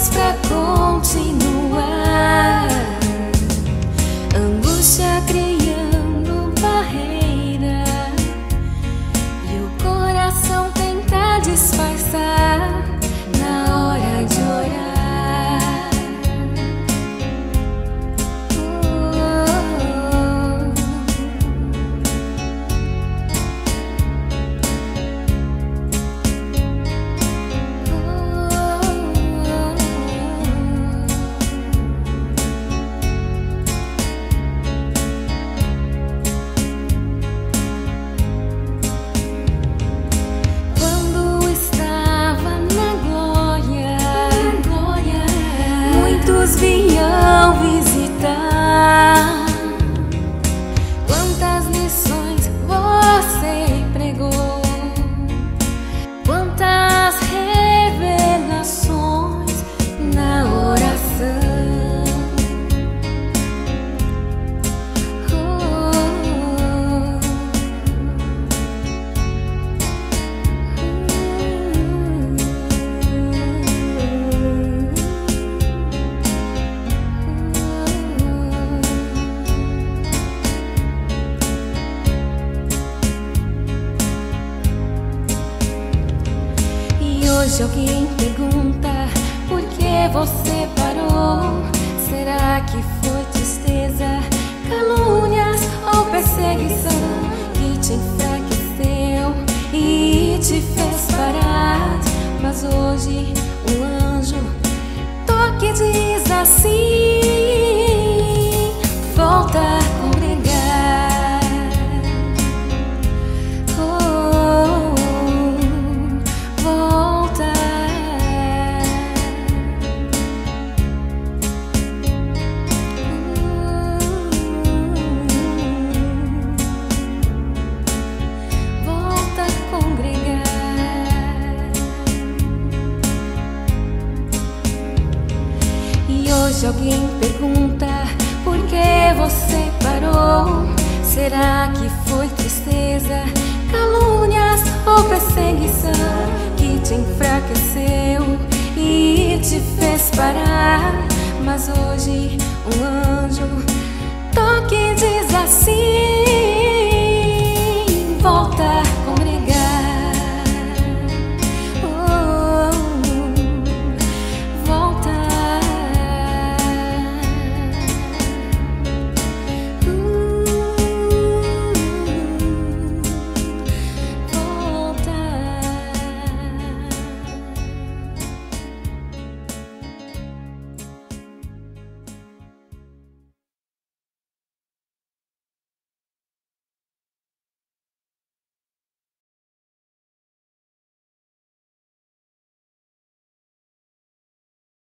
mais pra continuar. Angústia criando barreira e o coração tenta disfarçar na hora de orar. Vinham visitar. Quantas lições você pregou, quantas revelações na oração. Hoje alguém pergunta por que você parou. Será que foi tristeza, calúnias ou perseguição que te enfraqueceu e te fez parar? Mas hoje um anjo toca e diz assim: volta a congregar. Hoje alguém pergunta por que você parou. Será que foi tristeza, calúnias ou perseguição que te enfraqueceu e te fez parar? Mas hoje um